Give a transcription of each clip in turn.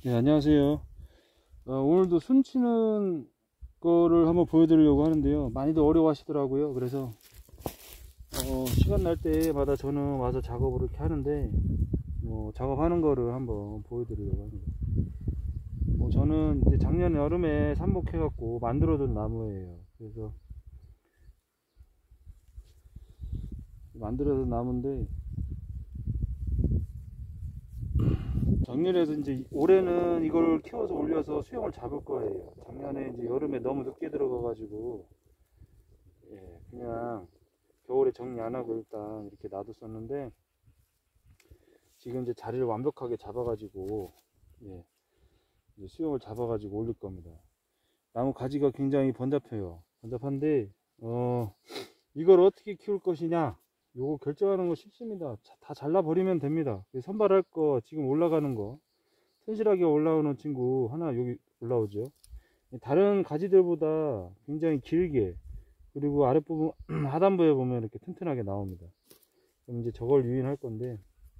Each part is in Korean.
네, 안녕하세요. 오늘도 순 치는 거를 한번 보여드리려고 하는데요. 많이들 어려워 하시더라고요. 그래서 시간 날 때마다 저는 와서 작업을 이렇게 하는데 작업하는 거를 한번 보여드리려고 합니다. 저는 이제 작년 여름에 삽목해 갖고 만들어둔 나무예요. 그래서 만들어둔 나무인데 작년에도 이제 올해는 이걸 키워서 올려서 수영을 잡을 거예요. 작년에 이제 여름에 너무 늦게 들어가 가지고 그냥 겨울에 정리 안 하고 일단 이렇게 놔뒀었는데 지금 이제 자리를 완벽하게 잡아 가지고 이제 수영을 잡아 가지고 올릴 겁니다. 나무 가지가 굉장히 번잡해요. 번잡한데 이걸 어떻게 키울 것이냐, 요거 결정하는 거 쉽습니다. 다 잘라 버리면 됩니다. 선발할 거 지금 올라가는 거 튼실하게 올라오는 친구 하나 여기 올라오죠. 다른 가지들보다 굉장히 길게, 그리고 아랫부분 하단부에 보면 이렇게 튼튼하게 나옵니다. 그럼 이제 저걸 유인할 건데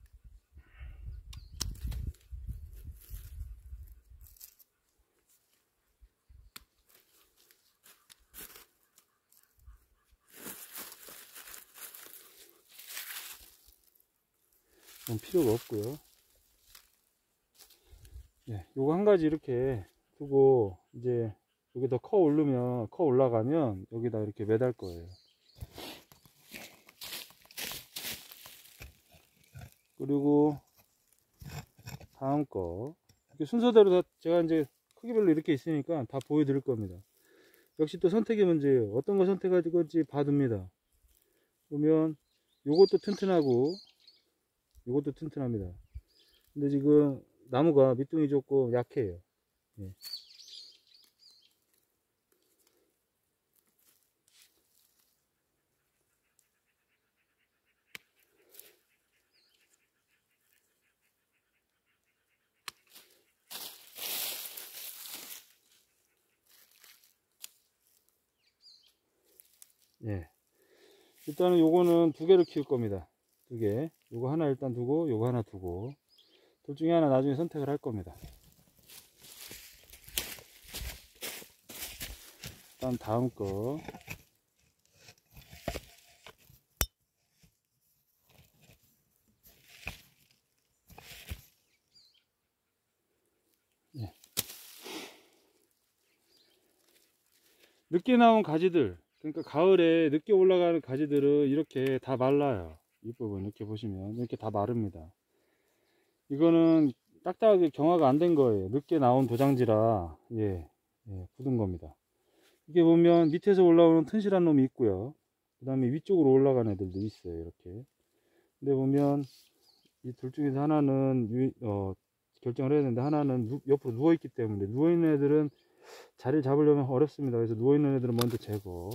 필요가 없고요. 요거 한 가지 이렇게 두고 이제 여기 더 커 올라가면 여기다 이렇게 매달 거예요. 그리고 다음 거 이렇게 순서대로 다 제가 이제 크기별로 이렇게 있으니까 다 보여드릴 겁니다. 역시 또 선택의 문제예요. 어떤 거 선택할 건지 봐둡니다. 보면 요것도 튼튼하고 요것도 튼튼합니다. 근데 지금 나무가 밑둥이 좋고 약해요. 일단은 요거는 두 개를 키울 겁니다. 두 개. 요거 하나 일단 두고 요거 하나 두고 둘 중에 하나 나중에 선택을 할 겁니다. 일단 다음 거 늦게 나온 가지들, 그러니까 가을에 늦게 올라가는 가지들은 이렇게 다 말라요. 이 부분 이렇게 보시면 이렇게 다 마릅니다. 이거는 딱딱하게 경화가 안 된 거예요. 늦게 나온 도장지라 굳은 겁니다. 이게 보면 밑에서 올라오는 튼실한 놈이 있고요. 그 다음에 위쪽으로 올라가는 애들도 있어요. 이렇게. 근데 보면 이 둘 중에서 하나는 결정을 해야 되는데 하나는 옆으로 누워 있기 때문에 누워 있는 애들은 자리를 잡으려면 어렵습니다. 그래서 누워 있는 애들은 먼저 제거.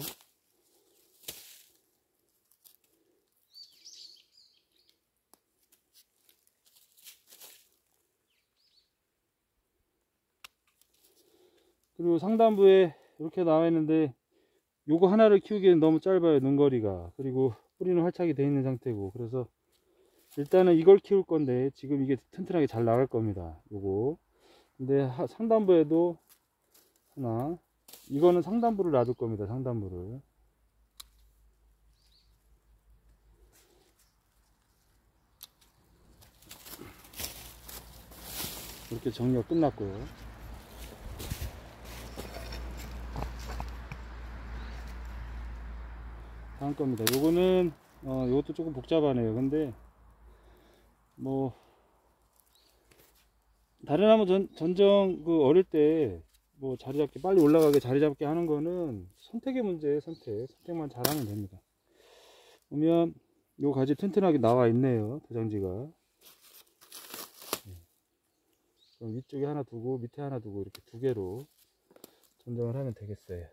그리고 상단부에 이렇게 나와 있는데 요거 하나를 키우기에는 너무 짧아요. 눈거리가. 그리고 뿌리는 활착이 되어 있는 상태고, 그래서 일단은 이걸 키울 건데 지금 이게 튼튼하게 잘 나갈 겁니다. 요거. 근데 상단부에도 하나, 이거는 상단부를 놔둘 겁니다. 상단부를. 이렇게 정리가 끝났고요. 다음 겁니다. 요거는 요것도 조금 복잡하네요. 근데 다른 나무 전정 어릴 때 자리 잡기 빨리 올라가게 자리 잡게 하는 거는 선택의 문제예요. 선택만 잘하면 됩니다. 보면 요 가지 튼튼하게 나와 있네요. 도장지가. 그럼 위쪽에 하나 두고 밑에 하나 두고 이렇게 두 개로 전정을 하면 되겠어요.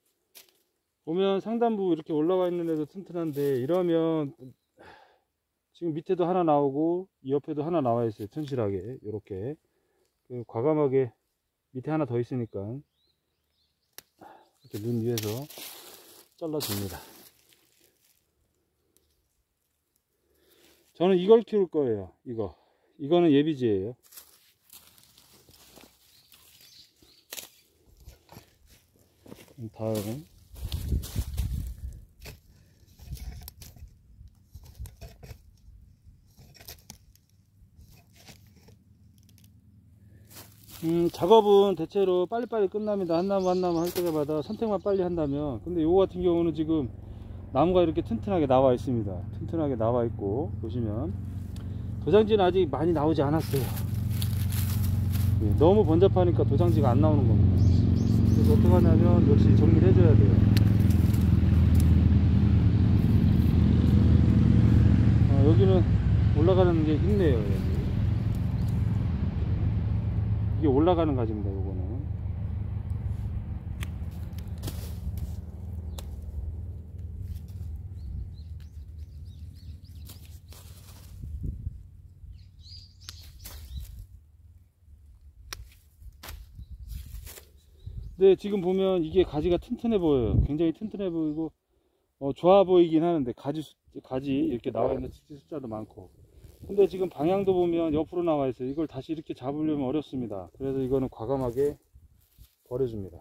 보면 상단부 이렇게 올라와 있는 애도 튼튼한데 이러면 지금 밑에도 하나 나오고 이 옆에도 하나 나와 있어요. 튼실하게 이렇게 과감하게 밑에 하나 더 있으니까 이렇게 눈 위에서 잘라줍니다. 저는 이걸 키울 거예요. 이거는 예비지예요. 다음 작업은 대체로 빨리빨리 끝납니다. 한 나무 한 나무 할 때마다 선택만 빨리 한다면. 근데 요거 같은 경우는 지금 나무가 이렇게 튼튼하게 나와 있습니다. 튼튼하게 나와 있고, 보시면 도장지는 아직 많이 나오지 않았어요. 예, 너무 번잡하니까 도장지가 안 나오는 겁니다. 그래서 어떻게 하냐면 역시 정리를 해줘야 돼요. 여기는 올라가는 게 있네요. 여기. 이게 올라가는 가지입니다. 요거는 네, 지금 보면 이게 가지가 튼튼해 보여요. 굉장히 튼튼해 보이고 좋아 보이긴 하는데 가지 이렇게 나와 있는 숫자도 많고, 근데 지금 방향도 보면 옆으로 나와 있어요. 이걸 다시 이렇게 잡으려면 어렵습니다. 그래서 이거는 과감하게 버려줍니다.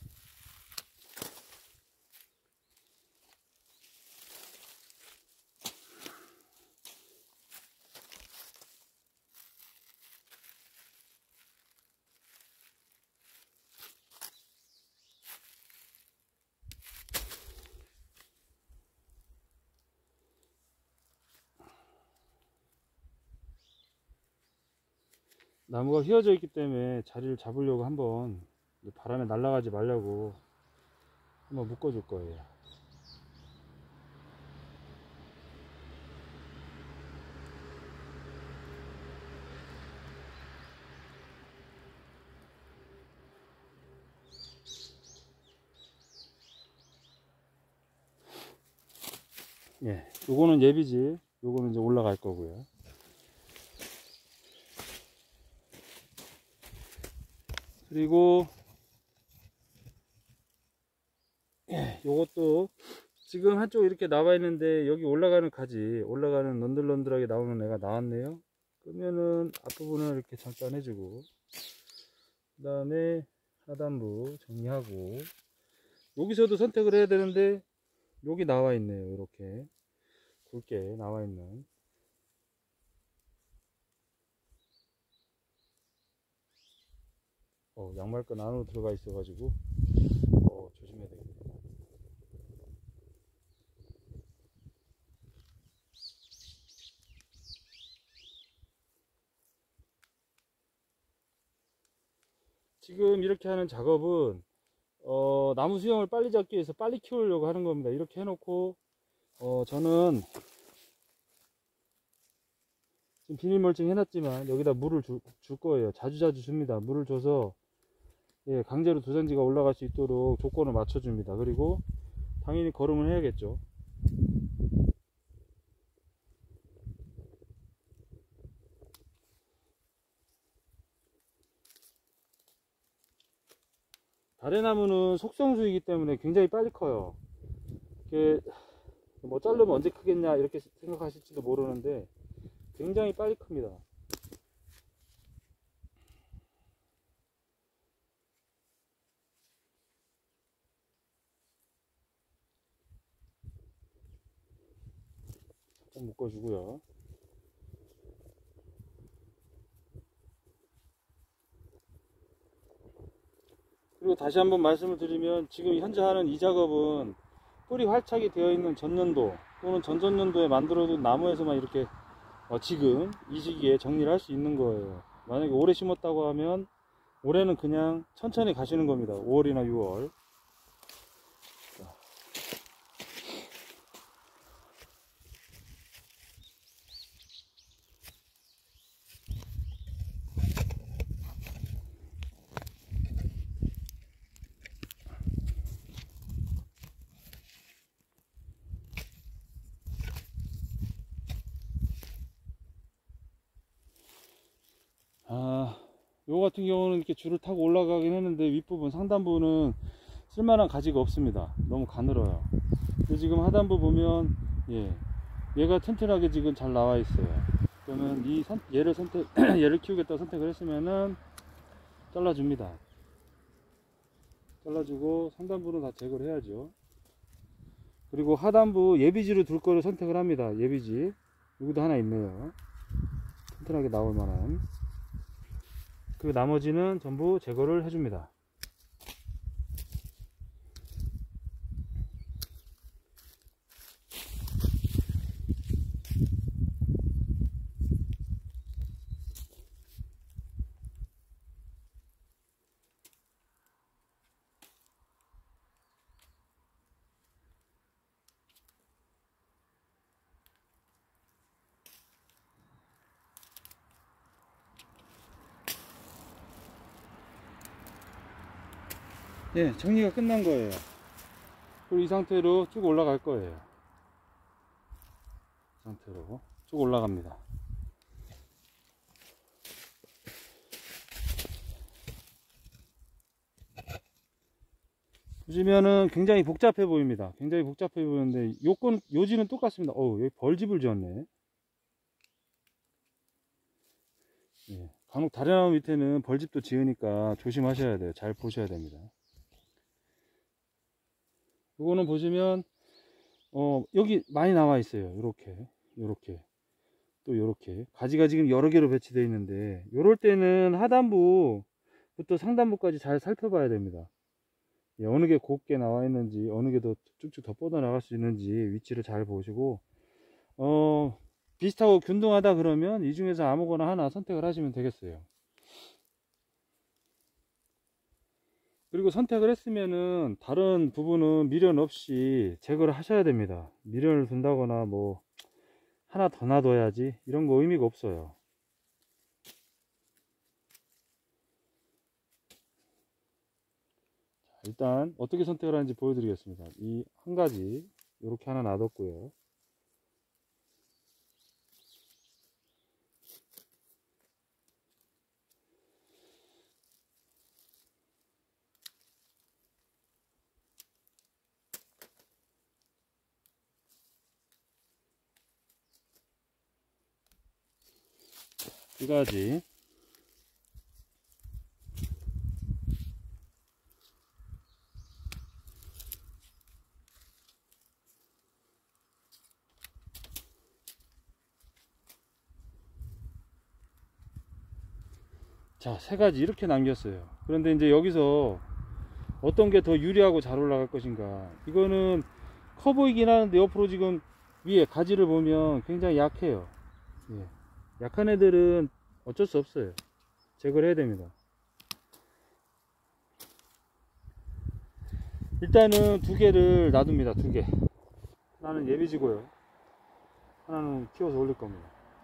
나무가 휘어져 있기 때문에 자리를 잡으려고 한번 바람에 날아가지 말라고 한번 묶어 줄 거예요. 예, 요거는 예비지, 요거는 이제 올라갈 거고요. 그리고 요것도 지금 한쪽 이렇게 나와 있는데 여기 올라가는 가지, 올라가는 넌들넌들하게 나오는 애가 나왔네요. 그러면은 앞부분을 이렇게 잠깐 해주고, 그 다음에 하단부 정리하고, 여기서도 선택을 해야 되는데 여기 나와 있네요. 이렇게 굵게 나와 있는. 양말끈 안으로 들어가 있어 가지고 조심해야 되겠네요. 지금 이렇게 하는 작업은 나무 수영을 빨리 잡기 위해서 빨리 키우려고 하는 겁니다. 이렇게 해놓고 저는 지금 비닐 멀칭 해놨지만 여기다 물을 줄 거예요. 자주자주 줍니다. 물을 줘서 예, 강제로 도장지가 올라갈 수 있도록 조건을 맞춰줍니다. 그리고 당연히 거름을 해야겠죠. 다래나무는 속성수이기 때문에 굉장히 빨리 커요. 이게 뭐 자르면 언제 크겠냐 이렇게 생각하실지도 모르는데 굉장히 빨리 큽니다. 좀 묶어주고요. 그리고 다시 한번 말씀을 드리면 지금 현재 하는 이 작업은 뿌리 활착이 되어 있는 전년도 또는 전전년도에 만들어둔 나무에서만 이렇게 지금 이 시기에 정리를 할 수 있는 거예요. 만약에 올해 심었다고 하면 올해는 그냥 천천히 가시는 겁니다. 5월이나 6월. 요거 같은 경우는 이렇게 줄을 타고 올라가긴 했는데 윗부분 상단부는 쓸만한 가지가 없습니다. 너무 가늘어요. 근데 지금 하단부 보면 얘가 튼튼하게 지금 잘 나와 있어요. 그러면 얘를 얘를 키우겠다 선택을 했으면은 잘라줍니다. 잘라주고 상단부는 다 제거를 해야죠. 그리고 하단부 예비지로 둘 거를 선택을 합니다. 예비지 여기도 하나 있네요. 튼튼하게 나올 만한. 그 나머지는 전부 제거를 해줍니다. 정리가 끝난 거예요. 그리고 이 상태로 쭉 올라갈 거예요. 이 상태로 쭉 올라갑니다. 보시면은 굉장히 복잡해 보입니다. 굉장히 복잡해 보이는데 요지는 똑같습니다. 여기 벌집을 지었네. 간혹 다른 나무 밑에는 벌집도 지으니까 조심하셔야 돼요. 잘 보셔야 됩니다. 요거는 보시면 여기 많이 나와 있어요. 요렇게 또 요렇게 가지가 지금 여러 개로 배치되어 있는데, 요럴 때는 하단부부터 상단부까지 잘 살펴봐야 됩니다. 어느 게 곱게 나와 있는지, 어느 게 더 쭉쭉 더 뻗어 나갈 수 있는지 위치를 잘 보시고, 비슷하고 균등하다 그러면 이 중에서 아무거나 하나 선택을 하시면 되겠어요. 그리고 선택을 했으면은 다른 부분은 미련 없이 제거를 하셔야 됩니다. 미련을 둔다거나 뭐 하나 더 놔둬야지 이런 거 의미가 없어요. 자, 일단 어떻게 선택을 하는지 보여드리겠습니다. 이 한 가지 이렇게 하나 놔뒀고요. 이 가지 자, 세 가지 이렇게 남겼어요. 그런데 이제 여기서 어떤 게 더 유리하고 잘 올라갈 것인가, 이거는 커 보이긴 하는데 옆으로 지금 위에 가지를 보면 굉장히 약해요. 약한 애들은 어쩔 수 없어요. 제거를 해야 됩니다. 일단은 두 개를 놔둡니다. 두 개. 하나는 예비지고요. 하나는 키워서 올릴 겁니다.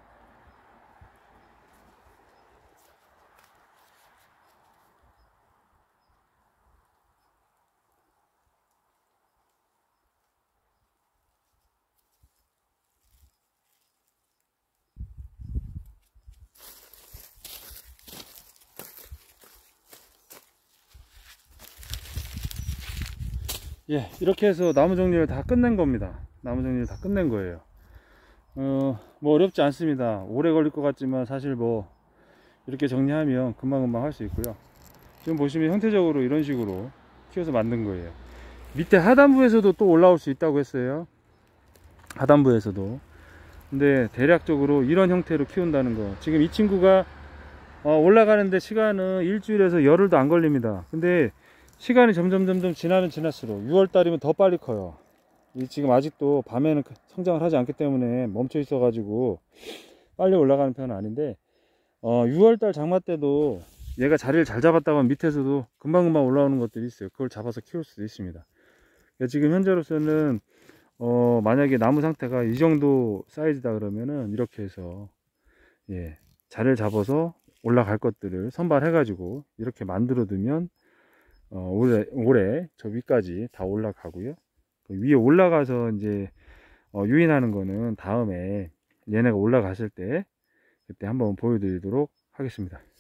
이렇게 해서 나무 정리를 다 끝낸 겁니다. 나무 정리를 다 끝낸 거예요. 뭐 어렵지 않습니다. 오래 걸릴 것 같지만 사실 뭐 이렇게 정리하면 금방금방 할 수 있고요. 지금 보시면 형태적으로 이런 식으로 키워서 만든 거예요. 밑에 하단부에서도 또 올라올 수 있다고 했어요. 하단부에서도. 근데 대략적으로 이런 형태로 키운다는 거. 지금 이 친구가 올라가는데 시간은 일주일에서 열흘도 안 걸립니다. 근데 시간이 점점 지나면 지날수록 6월달이면 더 빨리 커요. 지금 아직도 밤에는 성장을 하지 않기 때문에 멈춰 있어 가지고 빨리 올라가는 편은 아닌데, 6월달 장마 때도 얘가 자리를 잘 잡았다고 하면 밑에서도 금방금방 올라오는 것들이 있어요. 그걸 잡아서 키울 수도 있습니다. 지금 현재로서는 만약에 나무 상태가 이 정도 사이즈다 그러면은 이렇게 해서 자리를 잡아서 올라갈 것들을 선발해 가지고 이렇게 만들어 두면 올해 저 위까지 다 올라가고요. 그 위에 올라가서 이제 유인하는 거는 다음에 얘네가 올라갔을 때 그때 한번 보여드리도록 하겠습니다.